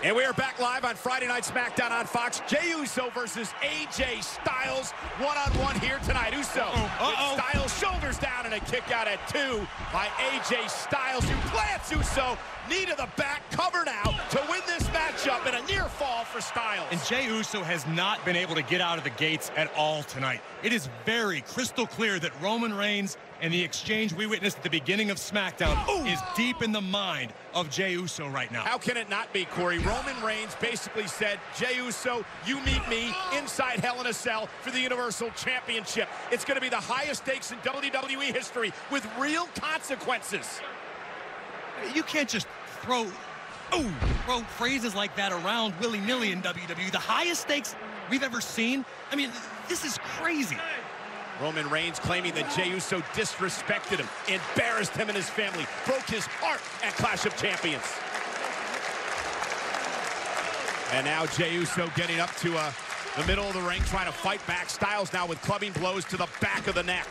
And we are back live on Friday Night SmackDown on Fox. Jey Uso versus AJ Styles. One-on-one here tonight. Uso with Styles shoulders down and a kick out at 2 by AJ Styles, who plants Uso. Knee to the back, cover now to win this matchup in a near fall for Styles. And Jey Uso has not been able to get out of the gates at all tonight. It is very crystal clear that Roman Reigns and the exchange we witnessed at the beginning of SmackDown is deep in the mind of Jey Uso right now. How can it not be, Corey? Roman Reigns basically said, Jey Uso, you meet me inside Hell in a Cell for the Universal Championship. It's going to be the highest stakes in WWE history with real consequences. You can't just throw phrases like that around willy-nilly in WWE. The highest stakes we've ever seen. I mean, this is crazy. Roman Reigns claiming that Jey Uso disrespected him, embarrassed him and his family, broke his heart at Clash of Champions. And now Jey Uso getting up to the middle of the ring, trying to fight back. Styles now with clubbing blows to the back of the neck.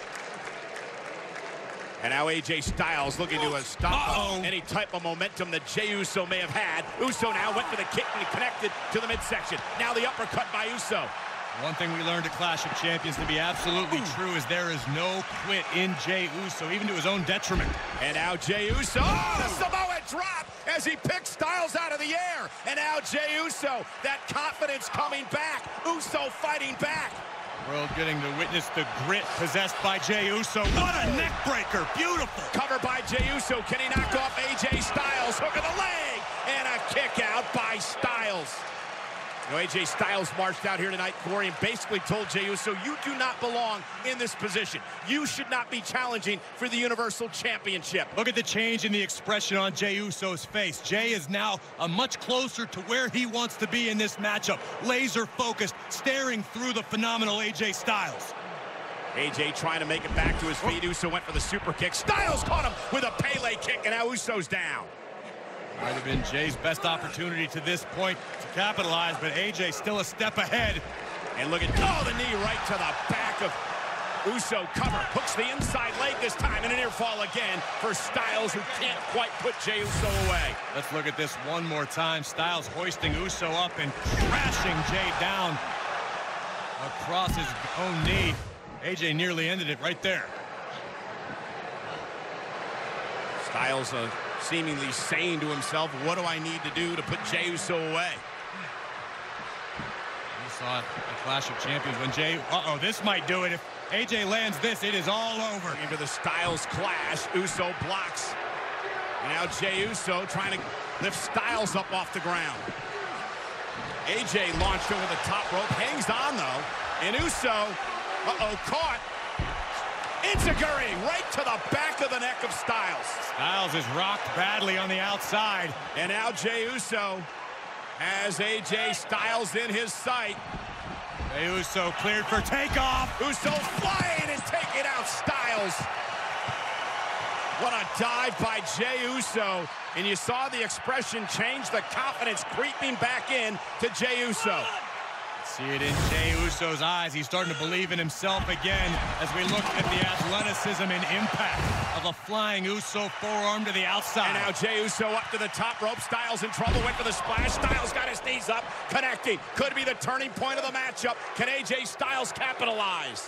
And now AJ Styles looking to stop any type of momentum that Jey Uso may have had. Uso now went for the kick and connected to the midsection. Now the uppercut by Uso. One thing we learned at Clash of Champions to be absolutely true is there is no quit in Jey Uso, even to his own detriment. And now Jey Uso, the Samoa drop as he picks Styles out of the air. And now Jey Uso, that confidence coming back. Uso fighting back. World getting to witness the grit possessed by Jey Uso. What a neck breaker. Beautiful. Cover by Jey Uso. Can he knock off AJ Styles? Hook of the leg. And a kick out by Styles. You know, AJ Styles marched out here tonight, Corey, and basically told Jey Uso, you do not belong in this position. You should not be challenging for the Universal Championship. Look at the change in the expression on Jey Uso's face. Jey is now much closer to where he wants to be in this matchup. Laser focused, staring through the phenomenal AJ Styles. AJ trying to make it back to his feet. Uso went for the super kick. Styles caught him with a Pele kick, and now Uso's down. Might have been Jey's best opportunity to this point to capitalize, but AJ still a step ahead. And look at, the knee right to the back of Uso. Cover, hooks the inside leg this time, and a near fall again for Styles, who can't quite put Jey Uso away. Let's look at this one more time. Styles hoisting Uso up and crashing Jey down across his own knee. AJ nearly ended it right there. Styles seemingly saying to himself, what do I need to do to put Jey Uso away? You saw it at Clash of Champions when Jey, this might do it. If AJ lands this, it is all over. Into the Styles clash, Uso blocks. And now Jey Uso trying to lift Styles up off the ground. AJ launched over the top rope, hangs on though, and Uso, caught. Enziguri right to the back of the neck of Styles. Styles is rocked badly on the outside. And now Jey Uso has AJ Styles in his sight. Jey Uso cleared for takeoff. Uso flying and taking out Styles. What a dive by Jey Uso. And you saw the expression change, the confidence creeping back in to Jey Uso. See it in Jey Uso's eyes. He's starting to believe in himself again as we look at the athleticism and impact of a flying Uso forearm to the outside. And now Jey Uso up to the top rope. Styles in trouble, went for the splash. Styles got his knees up, connecting. Could be the turning point of the matchup. Can AJ Styles capitalize?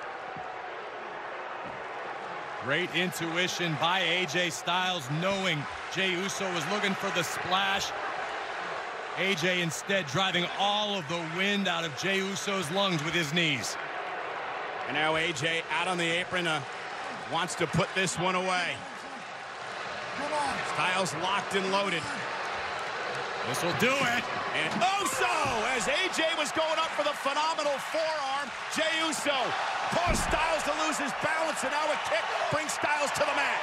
Great intuition by AJ Styles, knowing Jey Uso was looking for the splash. AJ instead driving all of the wind out of Jey Uso's lungs with his knees. And now AJ out on the apron, wants to put this one away. Styles locked and loaded. This will do it. And Uso, as AJ was going up for the phenomenal forearm, Jey Uso caused Styles to lose his balance, and now a kick brings Styles to the mat.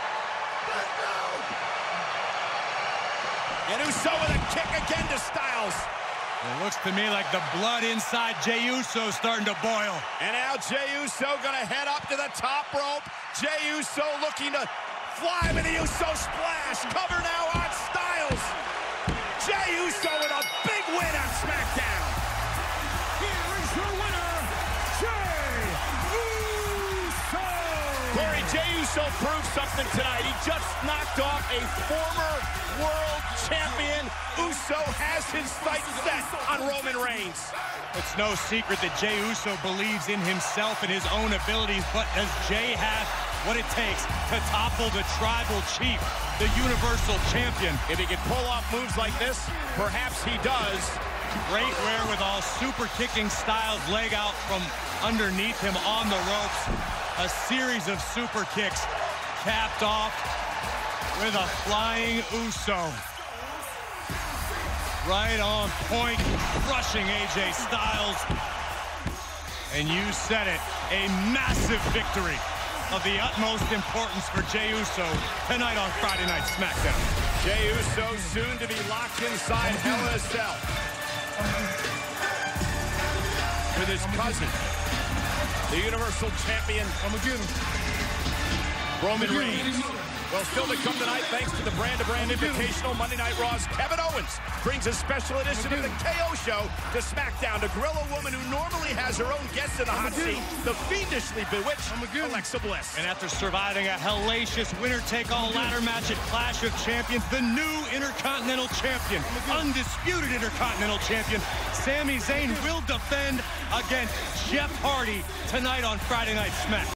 And Uso with a kick again to Styles. It looks to me like the blood inside Jey Uso starting to boil. And now Jey Uso gonna head up to the top rope. Jey Uso looking to fly with the Uso splash. Cover now on Styles. Jey Uso with a big win on SmackDown. Here is your winner, Jey Uso. Corey, Jey Uso Uso proved something tonight. He just knocked off a former world champion. Uso has his sights set on Roman Reigns. It's no secret that Jey Uso believes in himself and his own abilities, but does Jey have what it takes to topple the tribal chief, the Universal Champion? If he can pull off moves like this, perhaps he does. Great wherewithal, super kicking Styles, leg out from underneath him on the ropes. A series of super kicks capped off with a flying Uso. Right on point, crushing AJ Styles. And you said it, a massive victory of the utmost importance for Jey Uso tonight on Friday Night SmackDown. Jey Uso soon to be locked inside Hell in a Cell with his cousin, the Universal Champion, Roman Reigns. Well, still to come tonight, thanks to the Brand-to-Brand Invitational, Monday Night Raw's Kevin Owens brings a special edition of the KO Show to SmackDown to grill a woman who normally has her own guest in the hot seat, the fiendishly bewitched Alexa Bliss. And after surviving a hellacious winner-take-all ladder match at Clash of Champions, the new Intercontinental Champion, undisputed Intercontinental Champion, Sami Zayn will defend against Jeff Hardy tonight on Friday Night SmackDown.